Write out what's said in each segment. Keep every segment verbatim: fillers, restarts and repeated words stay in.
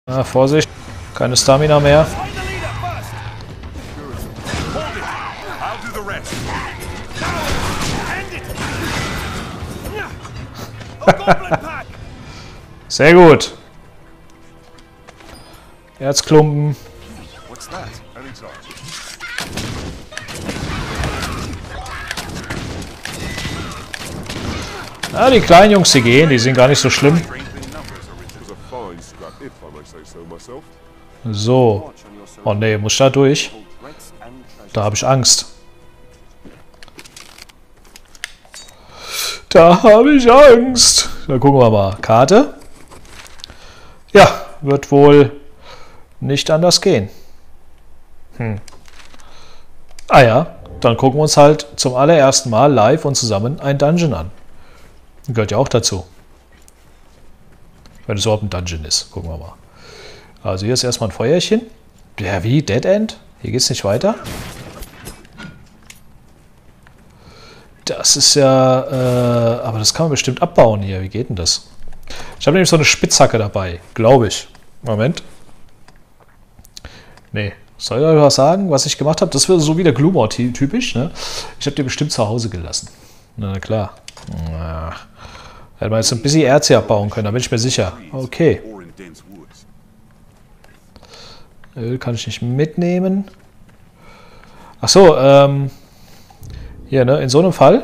Ah, Vorsicht, keine Stamina mehr. Sehr gut. Erzklumpen. Ah, die kleinen Jungs, die gehen, die sind gar nicht so schlimm. So. Oh ne, muss ich da durch? Da habe ich Angst. Da habe ich Angst. Dann gucken wir mal. Karte. Ja, wird wohl nicht anders gehen. Hm. Ah ja, dann gucken wir uns halt zum allerersten Mal live und zusammen ein Dungeon an. Gehört ja auch dazu. Wenn es überhaupt ein Dungeon ist. Gucken wir mal. Also hier ist erstmal ein Feuerchen. Ja, wie? Dead End? Hier geht es nicht weiter. Das ist ja... Äh, aber das kann man bestimmt abbauen hier. Wie geht denn das? Ich habe nämlich so eine Spitzhacke dabei. Glaube ich. Moment. Nee. Soll ich euch was sagen, was ich gemacht habe? Das wäre so wie der Gloomore typisch. Ne? Ich habe die bestimmt zu Hause gelassen. Na klar. Na, hätte man jetzt ein bisschen Erz hier abbauen können, da bin ich mir sicher. Okay. Öl kann ich nicht mitnehmen. Achso, ähm... hier, ne, in so einem Fall...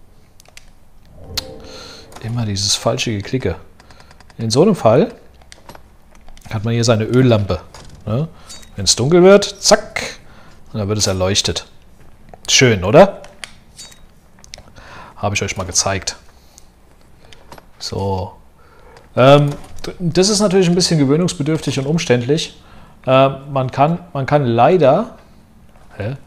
Immer dieses falsche Geklicke. In so einem Fall hat man hier seine Öllampe. Ne? Wenn es dunkel wird, zack, und dann wird es erleuchtet. Schön, oder? Habe ich euch mal gezeigt. So. Ähm, das ist natürlich ein bisschen gewöhnungsbedürftig und umständlich. Ähm, man kann, man kann leider... Hä?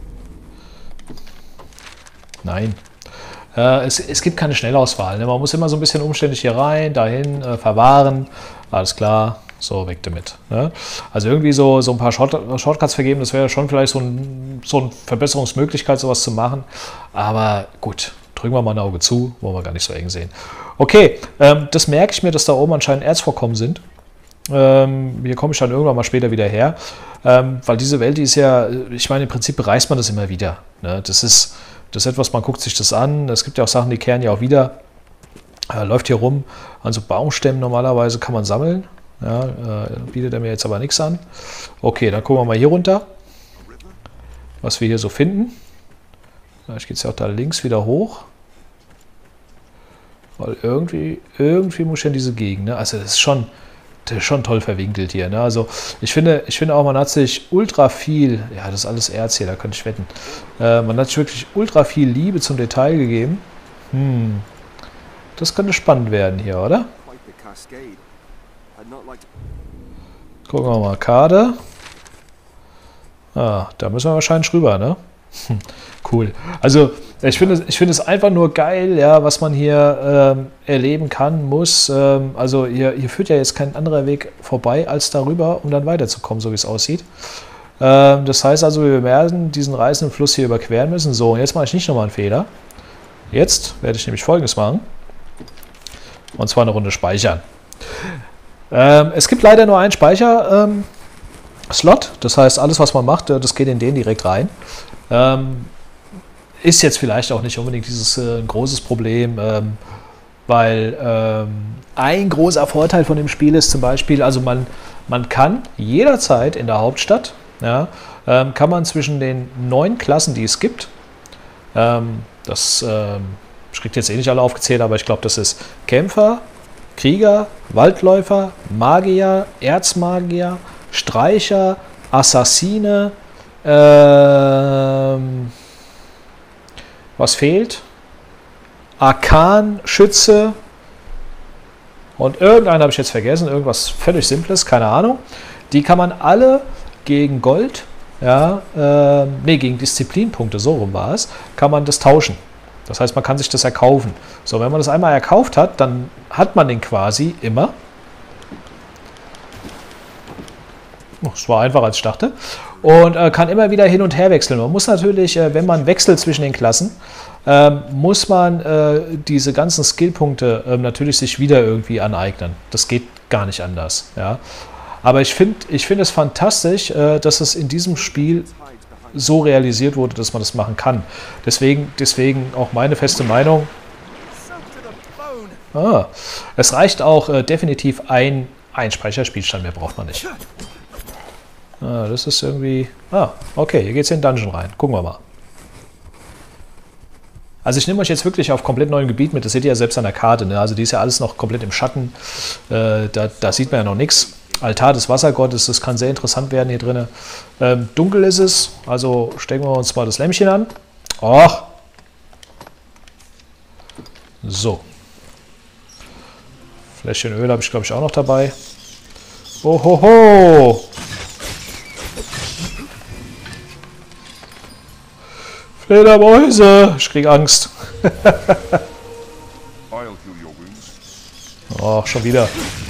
Nein. Äh, es, es gibt keine Schnellauswahl. Ne? Man muss immer so ein bisschen umständlich hier rein, dahin, äh, verwahren. Alles klar. So, weg damit. Ne? Also irgendwie so, so ein paar Short, Shortcuts vergeben, das wäre schon vielleicht so, ein, so eine Verbesserungsmöglichkeit, sowas zu machen. Aber gut, drücken wir mal ein Auge zu, wollen wir gar nicht so eng sehen. Okay, ähm, das merke ich mir, dass da oben anscheinend Erzvorkommen sind. Ähm, hier komme ich dann irgendwann mal später wieder her. Ähm, weil diese Welt, die ist ja, ich meine, im Prinzip bereist man das immer wieder. Ne? Das ist, das ist etwas, man guckt sich das an. Es gibt ja auch Sachen, die kehren ja auch wieder. Äh, läuft hier rum. Also Baumstämmen normalerweise kann man sammeln. Ja, äh, bietet er mir jetzt aber nichts an. Okay, dann gucken wir mal hier runter, was wir hier so finden. Vielleicht geht es ja auch da links wieder hoch. Weil irgendwie, irgendwie muss ich in diese Gegend. Ne? Also das ist schon, das ist schon toll verwinkelt hier. Ne? Also ich finde, ich finde auch, man hat sich ultra viel, ja, das ist alles Erz hier, da könnte ich wetten. Äh, man hat sich wirklich ultra viel Liebe zum Detail gegeben. Hm, das könnte spannend werden hier, oder? Gucken wir mal, Karte. Ah, da müssen wir wahrscheinlich rüber, ne? Cool. Also, ich finde ich finde es einfach nur geil, ja, was man hier ähm, erleben kann, muss. Ähm, also, hier, hier führt ja jetzt kein anderer Weg vorbei, als darüber, um dann weiterzukommen, so wie es aussieht. Ähm, das heißt also, wir werden diesen reißenden Fluss hier überqueren müssen. So, und jetzt mache ich nicht nochmal einen Fehler. Jetzt werde ich nämlich Folgendes machen. Und zwar eine Runde speichern. Ähm, es gibt leider nur einen Speicher-Slot. Ähm, das heißt, alles, was man macht, das geht in den direkt rein. Ähm, ist jetzt vielleicht auch nicht unbedingt dieses äh, ein großes Problem, ähm, weil ähm, ein großer Vorteil von dem Spiel ist zum Beispiel, also man, man kann jederzeit in der Hauptstadt, ja, ähm, kann man zwischen den neun Klassen, die es gibt, ähm, das ähm, ich kriege jetzt eh nicht alle aufgezählt, aber ich glaube, das ist Kämpfer, Krieger, Waldläufer, Magier, Erzmagier, Streicher, Assassine, ähm, was fehlt? Arkan, Schütze und irgendeinen habe ich jetzt vergessen, irgendwas völlig Simples, keine Ahnung. Die kann man alle gegen Gold, ja, äh, nee, gegen Disziplinpunkte, so rum war es, kann man das tauschen. Das heißt, man kann sich das erkaufen. So, wenn man das einmal erkauft hat, dann hat man den quasi immer. Das war einfacher, als ich dachte. Und äh, kann immer wieder hin und her wechseln. Man muss natürlich, äh, wenn man wechselt zwischen den Klassen, äh, muss man äh, diese ganzen Skillpunkte äh, natürlich sich wieder irgendwie aneignen. Das geht gar nicht anders. Ja. Aber ich finde ich find es fantastisch, äh, dass es in diesem Spiel so realisiert wurde, dass man das machen kann. Deswegen, deswegen auch meine feste Meinung. Ah, es reicht auch äh, definitiv ein, ein Speicherspielstand, mehr braucht man nicht. Ah, das ist irgendwie... Ah, okay, hier geht es in den Dungeon rein. Gucken wir mal. Also ich nehme euch jetzt wirklich auf komplett neuem Gebiet mit. Das seht ihr ja selbst an der Karte. Ne? Also die ist ja alles noch komplett im Schatten. Äh, da, da sieht man ja noch nichts. Altar des Wassergottes, das kann sehr interessant werden hier drin. Ähm, dunkel ist es. Also stecken wir uns mal das Lämpchen an. Och. So. Fläschchen Öl habe ich, glaube ich, auch noch dabei. Ohoho! Fledermäuse! Ich krieg Angst. Oh, schon wieder.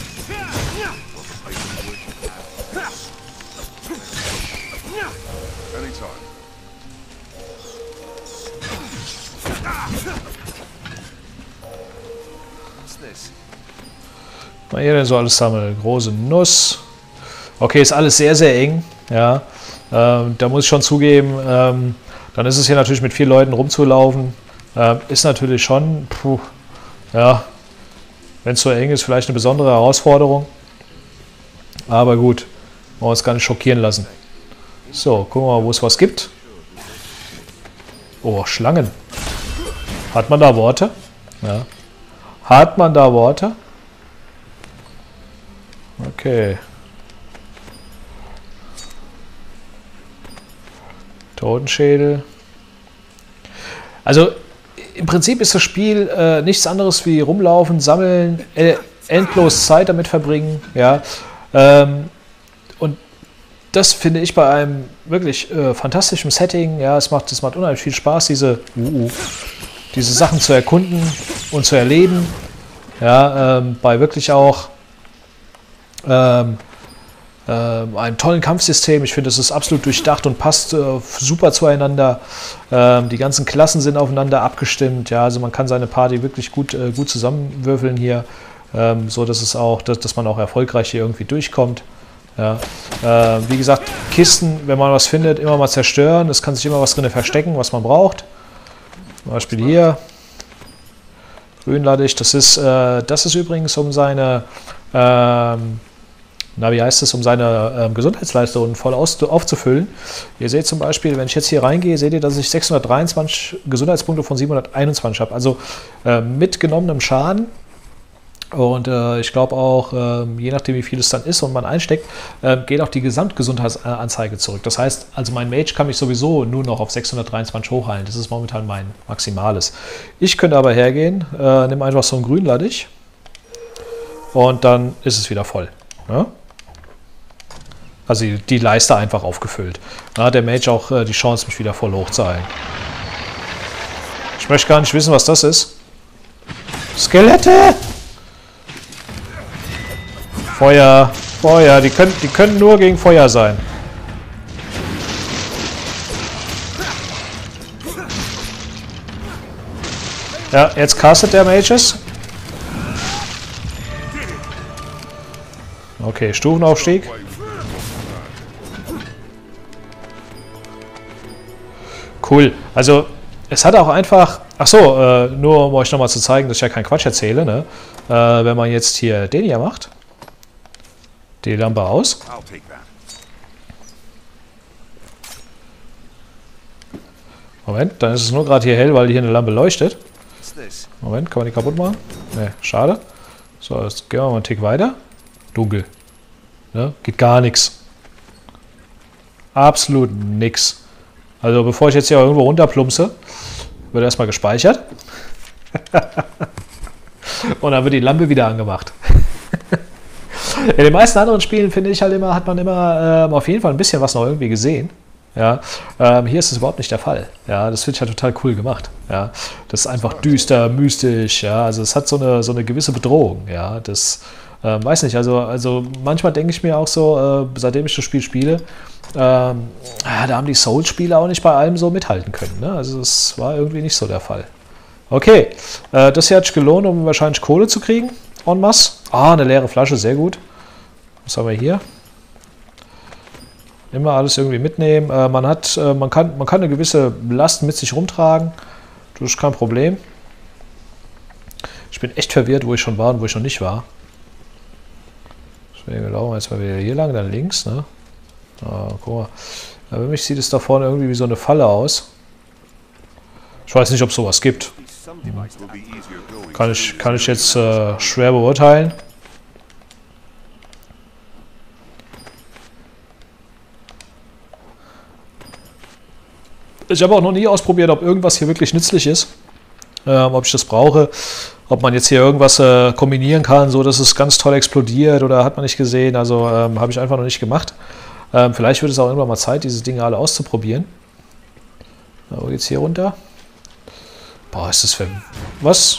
Mal hier denn so alles sammeln. Große Nuss. Okay, ist alles sehr, sehr eng. Ja, ähm, da muss ich schon zugeben, ähm, dann ist es hier natürlich mit vier Leuten rumzulaufen. Ähm, ist natürlich schon, puh, ja, wenn es so eng ist, vielleicht eine besondere Herausforderung. Aber gut, wollen wir uns gar nicht schockieren lassen. So, gucken wir mal, wo es was gibt. Oh, Schlangen. Hat man da Worte? Ja. Hat man da Worte? Okay. Totenschädel. Also im Prinzip ist das Spiel äh, nichts anderes wie rumlaufen, sammeln, äh, endlos Zeit damit verbringen. Ja. Ähm, und das finde ich bei einem wirklich äh, fantastischen Setting. Ja, es macht, es macht unheimlich viel Spaß, diese, uh, uh, diese Sachen zu erkunden und zu erleben. Ja, ähm, bei wirklich auch Ähm, ähm, einem tollen Kampfsystem. Ich finde, es ist absolut durchdacht und passt äh, super zueinander. Ähm, die ganzen Klassen sind aufeinander abgestimmt. Ja, also man kann seine Party wirklich gut, äh, gut zusammenwürfeln hier, ähm, so dass es auch, dass, dass man auch erfolgreich hier irgendwie durchkommt. Ja. Äh, wie gesagt, Kisten, wenn man was findet, immer mal zerstören. Es kann sich immer was drin verstecken, was man braucht. Zum Beispiel hier. Grünladig. Das ist, äh, das ist übrigens um seine ähm, na, wie heißt es, um seine ähm, Gesundheitsleistungen voll aus, aufzufüllen. Ihr seht zum Beispiel, wenn ich jetzt hier reingehe, seht ihr, dass ich sechshundertdreiundzwanzig Gesundheitspunkte von siebenhunderteinundzwanzig habe. Also äh, mit genommenem Schaden. Und äh, ich glaube auch, äh, je nachdem wie viel es dann ist und man einsteckt, äh, geht auch die Gesamtgesundheitsanzeige zurück. Das heißt, also mein Mage kann mich sowieso nur noch auf sechshundertdreiundzwanzig hochheilen. Das ist momentan mein Maximales. Ich könnte aber hergehen, äh, nehme einfach so einen Grünlattich und dann ist es wieder voll. Ja? Also die, die Leiste einfach aufgefüllt. Da hat der Mage auch äh, die Chance, mich wieder voll hochzuheilen. Ich möchte gar nicht wissen, was das ist. Skelette! Feuer, Feuer, die können, die können nur gegen Feuer sein. Ja, jetzt castet der Mages. Okay, Stufenaufstieg. Cool. Also, es hat auch einfach... Achso, äh, nur um euch nochmal zu zeigen, dass ich ja keinen Quatsch erzähle, ne? Äh, wenn man jetzt hier den hier macht. Die Lampe aus. Moment, dann ist es nur gerade hier hell, weil hier eine Lampe leuchtet. Moment, kann man die kaputt machen? Ne, schade. So, jetzt gehen wir mal einen Tick weiter. Dunkel. Ne? Geht gar nichts. Absolut nix. Also bevor ich jetzt hier irgendwo runterplumpse, wird erstmal gespeichert. Und dann wird die Lampe wieder angemacht. In den meisten anderen Spielen, finde ich halt immer, hat man immer ähm, auf jeden Fall ein bisschen was noch irgendwie gesehen. Ja, ähm, hier ist es überhaupt nicht der Fall. Ja, das finde ich halt total cool gemacht. Ja, das ist einfach düster, mystisch. Ja, also es hat so eine, so eine gewisse Bedrohung. Ja, das ähm, weiß nicht. Also, also manchmal denke ich mir auch so, äh, seitdem ich das Spiel spiele, ähm, ja, da haben die Souls-Spiele auch nicht bei allem so mithalten können. Ne? Also das war irgendwie nicht so der Fall. Okay, äh, das hier hat sich gelohnt, um wahrscheinlich Kohle zu kriegen. En masse. Ah, eine leere Flasche, sehr gut. Was haben wir hier? Immer alles irgendwie mitnehmen. Äh, man, hat, äh, man, kann, man kann eine gewisse Last mit sich rumtragen. Das ist kein Problem. Ich bin echt verwirrt, wo ich schon war und wo ich noch nicht war. Deswegen laufen wir jetzt mal wieder hier lang, dann links. Ne? Ah, guck mal. Ja, für mich sieht es da vorne irgendwie wie so eine Falle aus. Ich weiß nicht, ob es sowas gibt. Kann ich, kann ich jetzt äh, schwer beurteilen. Ich habe auch noch nie ausprobiert, ob irgendwas hier wirklich nützlich ist. Ähm, ob ich das brauche. Ob man jetzt hier irgendwas äh, kombinieren kann, so dass es ganz toll explodiert, oder hat man nicht gesehen. Also ähm, habe ich einfach noch nicht gemacht. Ähm, vielleicht wird es auch irgendwann mal Zeit, diese Dinge alle auszuprobieren. Na, wo geht's hier runter? Boah, ist das für... Was?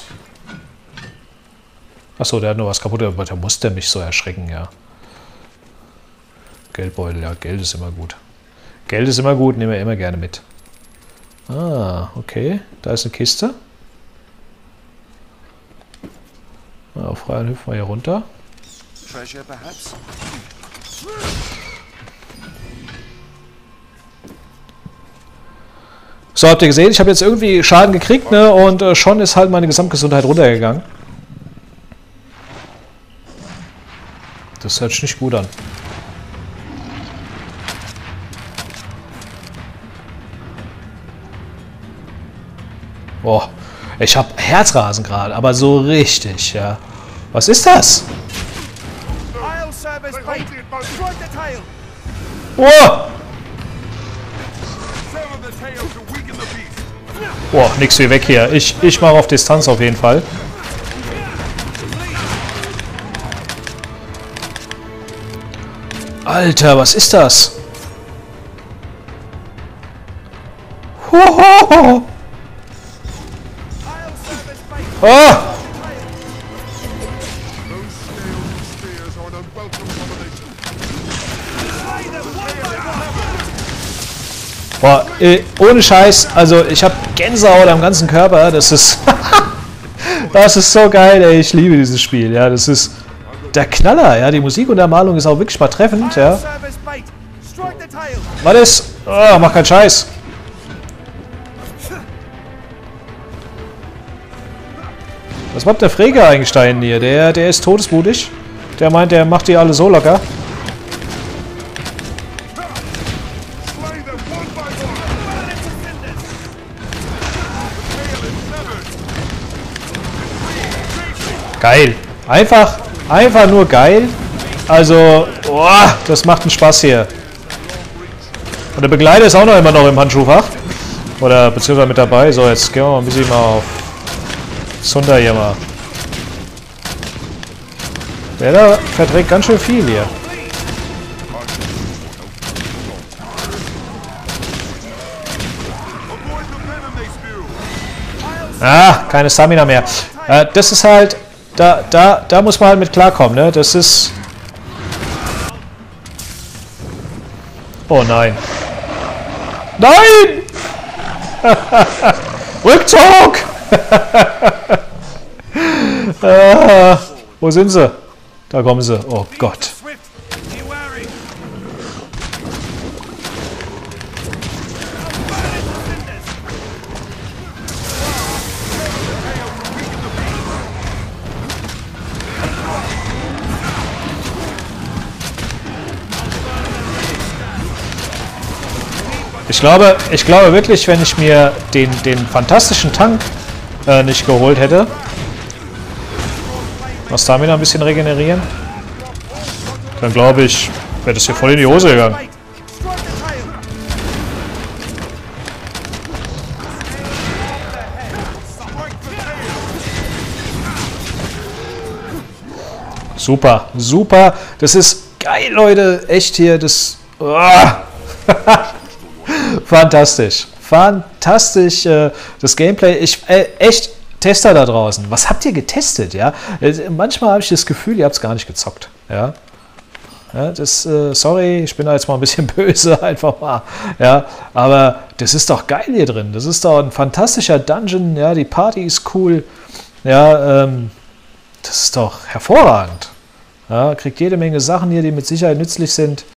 Achso, der hat nur was kaputt, aber da muss der mich so erschrecken, ja. Geldbeutel, ja, Geld ist immer gut. Geld ist immer gut, nehmen wir immer gerne mit. Ah, okay. Da ist eine Kiste. Na, auf freien hüpfen wir hier runter. Treasure, perhaps? So, habt ihr gesehen, ich habe jetzt irgendwie Schaden gekriegt, ne? Und äh, schon ist halt meine Gesamtgesundheit runtergegangen. Das hört sich nicht gut an. Boah, ich habe Herzrasen gerade, aber so richtig, ja. Was ist das? Oh! Boah, nix wie weg hier. Ich, ich mache auf Distanz auf jeden Fall. Alter, was ist das? Hohoho! Oh! Boah, äh, ohne Scheiß, also ich habe Gänsehaut am ganzen Körper, das ist das ist so geil, ey, ich liebe dieses Spiel, ja, das ist der Knaller, ja, die Musikuntermalung ist auch wirklich mal treffend, ja. Was ist? Oh, mach keinen Scheiß. Was macht der Frege eigentlich da hinten hier? Der, der ist todesmutig. Der meint, der macht die alle so locker. Geil. Einfach, einfach nur geil. Also, oh, das macht einen Spaß hier. Und der Begleiter ist auch noch immer noch im Handschuhfach. Oder beziehungsweise mit dabei. So, jetzt gehen wir mal ein bisschen mal auf Zunder hier mal. Der da verträgt ganz schön viel hier. Ah, keine Stamina mehr. Äh, das ist halt... Da, da, da muss man halt mit klarkommen, ne? Das ist... Oh nein. Nein! Rückzug! ah, wo sind sie? Da kommen sie. Oh Gott. Ich glaube, ich glaube wirklich, wenn ich mir den, den fantastischen Tank äh, nicht geholt hätte, was Stamina ein bisschen regenerieren, dann glaube ich, wäre das hier voll in die Hose gegangen. Super, super. Das ist geil, Leute. Echt hier, das... Oh. Fantastisch. Fantastisch. Äh, das Gameplay. Ich, äh, echt, Tester da draußen. Was habt ihr getestet, ja? Äh, manchmal habe ich das Gefühl, ihr habt es gar nicht gezockt. Ja. Ja, das, äh, sorry, ich bin da jetzt mal ein bisschen böse, einfach mal. Ja, aber das ist doch geil hier drin. Das ist doch ein fantastischer Dungeon. Ja, die Party ist cool. Ja, ähm, das ist doch hervorragend. Ja, kriegt jede Menge Sachen hier, die mit Sicherheit nützlich sind.